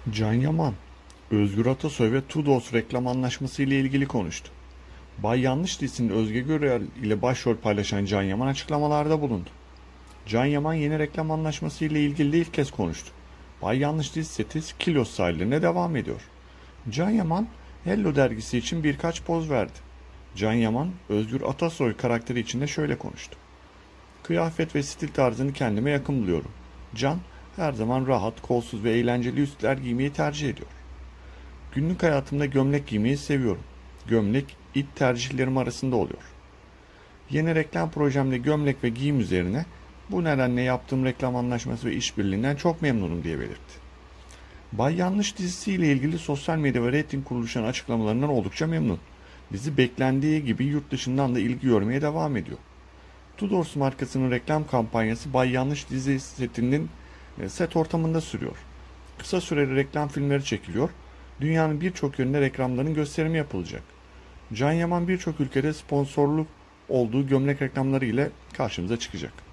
Can Yaman, Özgür Atasoy ve Tudors reklam anlaşması ile ilgili konuştu. Bay Yanlış dizisinde Özge Görel ile başrol paylaşan Can Yaman açıklamalarda bulundu. Can Yaman yeni reklam anlaşması ile ilgili de ilk kez konuştu. Bay Yanlış dizisi seti Kilos sahillerine devam ediyor. Can Yaman, Hello dergisi için birkaç poz verdi. Can Yaman, Özgür Atasoy karakteri için de şöyle konuştu. Kıyafet ve stil tarzını kendime yakın buluyorum. Can, her zaman rahat, kolsuz ve eğlenceli üstler giymeyi tercih ediyor. Günlük hayatımda gömlek giymeyi seviyorum. Gömlek ilk tercihlerim arasında oluyor. Yeni reklam projemde gömlek ve giyim üzerine bu nedenle yaptığım reklam anlaşması ve işbirliğinden çok memnunum diye belirtti. Bay Yanlış dizisiyle ilgili sosyal medya ve reyting kuruluşlarının açıklamalarından oldukça memnun. Dizi beklendiği gibi yurt dışından da ilgi görmeye devam ediyor. Tudors markasının reklam kampanyası Bay Yanlış dizi setinin set ortamında sürüyor. Kısa süreli reklam filmleri çekiliyor. Dünyanın birçok yönünde reklamların gösterimi yapılacak. Can Yaman birçok ülkede sponsorluk olduğu gömlek reklamları ile karşımıza çıkacak.